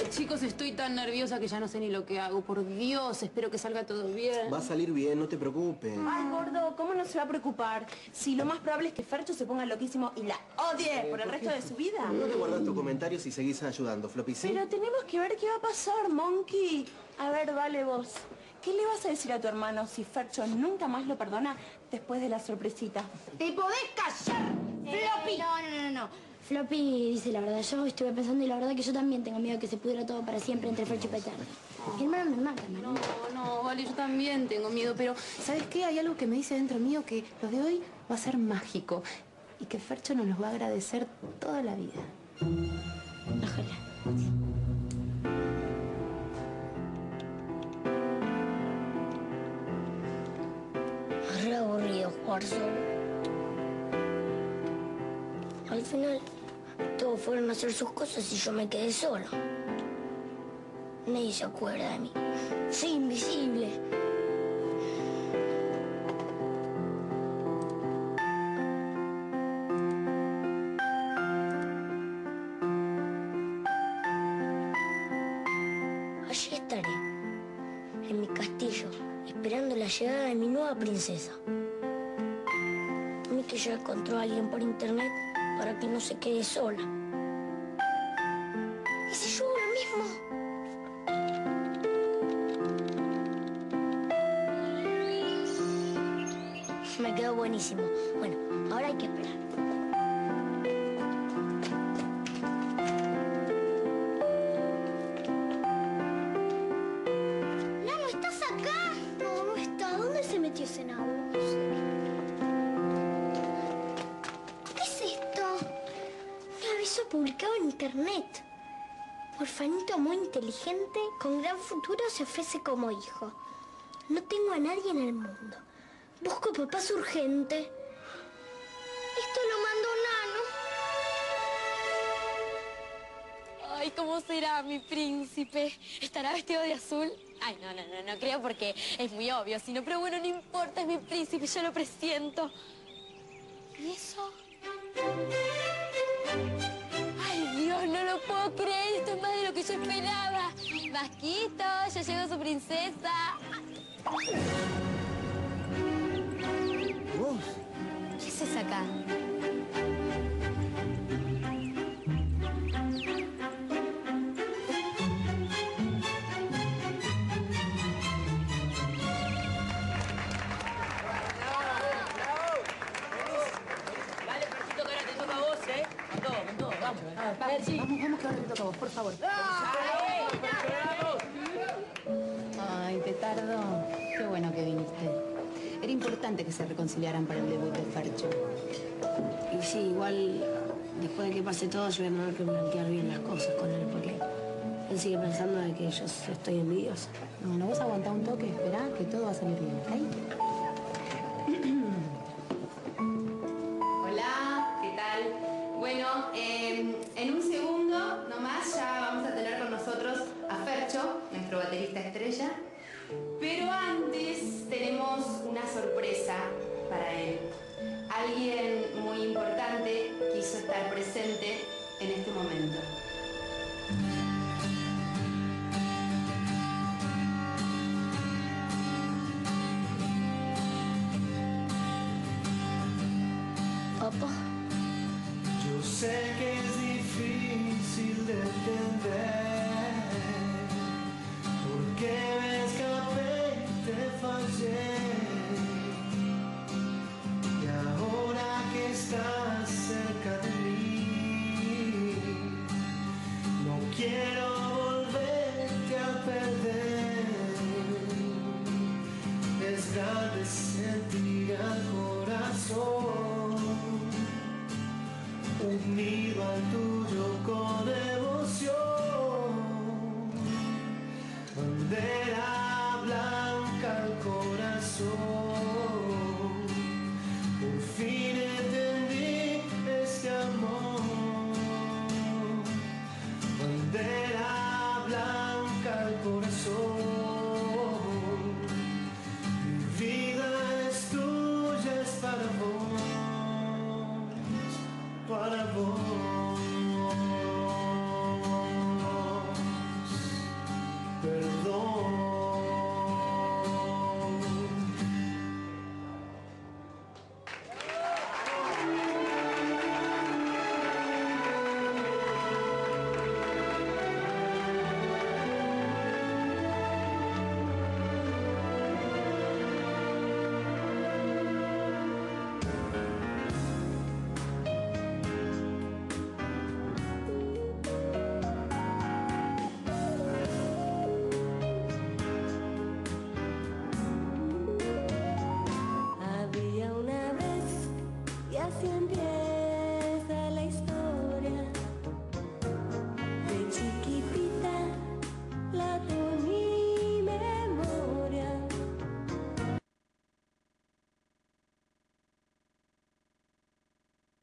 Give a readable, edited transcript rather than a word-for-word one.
Chicos, estoy tan nerviosa que ya no sé ni lo que hago. Por Dios, espero que salga todo bien. Va a salir bien, no te preocupes. Ay, gordo, ¿cómo no se va a preocupar? Si lo más probable es que Fercho se ponga loquísimo y la odie por el resto de su vida. No te guardas tus comentarios y seguís ayudando, Floppy, ¿sí? Pero tenemos que ver qué va a pasar, Monkey. A ver, vale vos. ¿Qué le vas a decir a tu hermano si Fercho nunca más lo perdona después de la sorpresita? ¡Te podés callar, Floppy! No. Floppy dice la verdad. Yo estuve pensando y la verdad que yo también tengo miedo que se pudra todo para siempre entre Fercho y Petardo. Mi hermano me mata, María. No, vale, yo también tengo miedo, pero ¿sabes qué? Hay algo que me dice dentro mío que lo de hoy va a ser mágico y que Fercho nos los va a agradecer toda la vida. Ojalá. Es re aburrido jugar solo. Al final, todos fueron a hacer sus cosas y yo me quedé solo. Nadie se acuerda de mí. Soy invisible. Allí estaré, en mi castillo, esperando la llegada de mi nueva princesa. A mí que ya encontró a alguien por internet para que no se quede sola. ¿Y si yo hago lo mismo? Me quedó buenísimo. Bueno, ahora hay que esperar. Nano, ¿estás acá? No, no está. ¿Dónde se metió ese nabo? No sé. ¿Qué es esto? Un aviso publicado en internet. Orfanito muy inteligente, con gran futuro, se ofrece como hijo. No tengo a nadie en el mundo. Busco papás urgente. Esto lo mandó Nano. Ay, ¿cómo será mi príncipe? ¿Estará vestido de azul? Ay, no creo porque es muy obvio. Si no, pero bueno, no importa, es mi príncipe, yo lo presiento. ¿Y eso? Ay, Dios, no lo puedo creer. Esto es más de lo que yo esperaba. Vasquito, ya llegó su princesa. ¿Vos? ¿Qué haces acá? Dale, Ferchito, que ahora te toca a vos, ¿eh? Con todo, vamos. Vamos, que ahora te toca a vos, por favor. Ay, Petardo, qué bueno que viniste. Era importante que se reconciliaran para el debut de Fercho. Y sí, igual, después de que pase todo, yo voy a tener que plantear bien las cosas con él, porque él sigue pensando de que yo estoy envidiosa. No vos aguantá un toque, esperá que todo va a salir bien, ¿ok? Hola, ¿qué tal? Bueno, en un segundo nomás ya vamos a tener con nosotros a Fercho, nuestro baterista estrella. Pero antes tenemos una sorpresa para él. Alguien muy importante quiso estar presente en este momento. Papá. Yo sé que es difícil de entender, porque me escapé y te fallé, y ahora que estás cerca de mí, no quiero volverte a perder. Es grande sentir al corazón unido al tuyo.